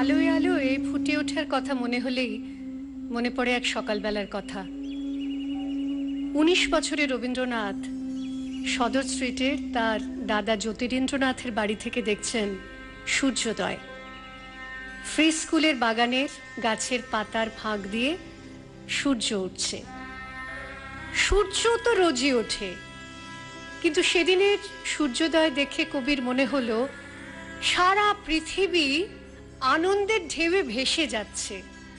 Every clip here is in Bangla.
আলোয় আলোয় ফুটে ওঠার কথা মনে হলেই মনে পড়ে এক সকালবেলার কথা। 19 বছরের রবীন্দ্রনাথ সদর স্ট্রিটের তার দাদা জ্যোতিরিন্দ্রনাথের বাড়ি থেকে দেখছেন সূর্যোদয়। ফ্রি স্কুলের বাগানের গাছের পাতার ফাঁক দিয়ে সূর্য উঠছে। সূর্য তো রোজই ওঠে, কিন্তু সেদিনের সূর্যোদয় দেখে কবির মনে হলো সারা পৃথিবী আনন্দের ঢেউয়ে ভেসে যাচ্ছে।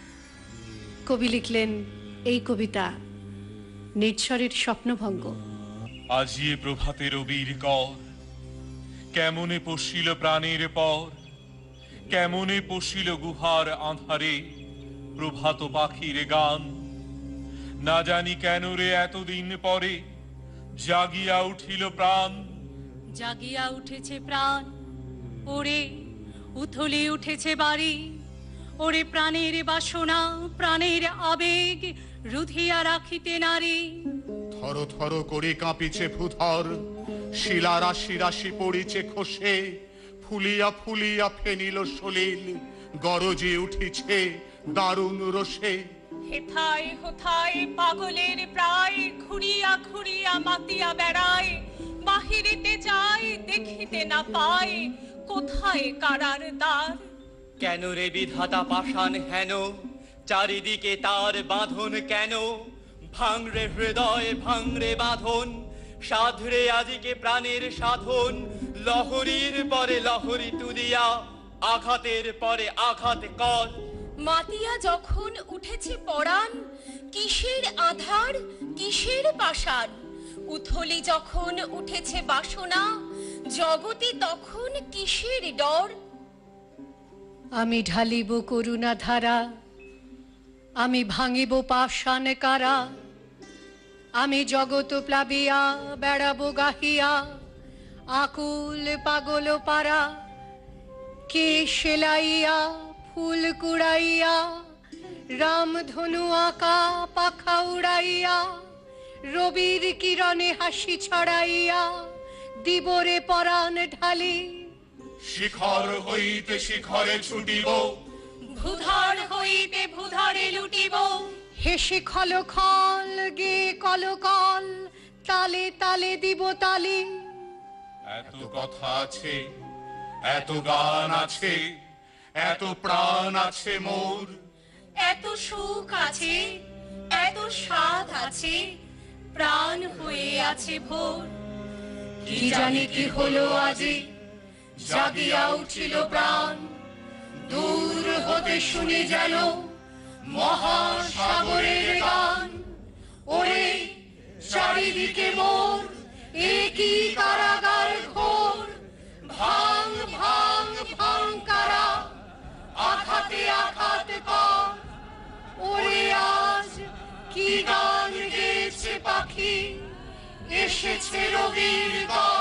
কবি লিখলেন এই কবিতা, নির্ঝরের স্বপ্নভঙ্গ। আজি প্রভাতে রবির কর, কেমনে পশিল প্রাণের পর, কেমনে পশিল গুহার আঁধারে প্রভাত পাখির গান। না জানি কেন রে এতদিন পরে জাগিয়া উঠিল প্রাণ। জাগিয়া উঠেছে প্রাণ, ওরে উথলে উঠেছে বাড়ি, ওরে প্রাণের বাসনা প্রাণের আবেগ রুধিয়া রাখিতে নারী। থর থর করে কাঁপিছে ভূধর, শিলা রাশি রাশি পড়িছে খসে, ফুলিয়া ফুলিয়া ফেনিল সলিল, গরজে উঠিছে দারুণ রোষে। হেথায় হোথায় পাগলের প্রায় ঘুরিয়া ঘুরিয়া মাতিয়া বেড়ায়, বাহিরেতে যায় দেখিতে না পায় কোথায় কারার দ্বার। কেন রে বিধাতা পাষাণ হেন, চারিদিকে তার বাঁধন কেন? ভাঙরে হৃদয় ভাঙরে বাঁধন, সাধরে আজিকে প্রাণের সাধন। লহরীর পরে লহরী তুলিয়া আঘাতের পরে আঘাত কর। মাতিয়া যখন উঠেছে পরাণ, কিসের আধার কিসের পাষাণ। উথলি যখন উঠেছে বাসনা, জগতে তখন কিসের ডর। আমি ঢালিব করুণা ধারা, আমি ভাঙিব পাষাণ কারা, আমি জগত প্লাবিয়া বেড়াবো গাহিয়া আকুল পাগল পারা। কে সেলাইয়া ফুল কুড়াইয়া, রামধনু আঁকা পাখা উড়াইয়া, রবির কিরণে হাসি ছড়াইয়া দিবরে পরাণ ঢালি। শিখর হইতে শিখরে ছুটিব, ভূধর হইতে ভূধরে লুটিব। হেসে খল খল গে কল কল, তালে তালে দিব তালি। এত কথা আছে, এত গান আছে, এত প্রাণ আছে মোর। এত সুখ আছে, এত স্বাদ আছে, প্রাণ হয়ে আছে ভোর। কি জানি কি হলো আজি, জাগিয়া উঠিল প্রাণ। দূর হতে শুনি যেন মহাসাগরের গান। ওরে চারিদিকে মোর একই কারাগার ঘোর। ভাঙ ভাঙ ভাঙ কারা, আঘাতে আঘাত কর। ওরে আজ কি গান গেয়েছে পাখি, এসেছে রবির গান।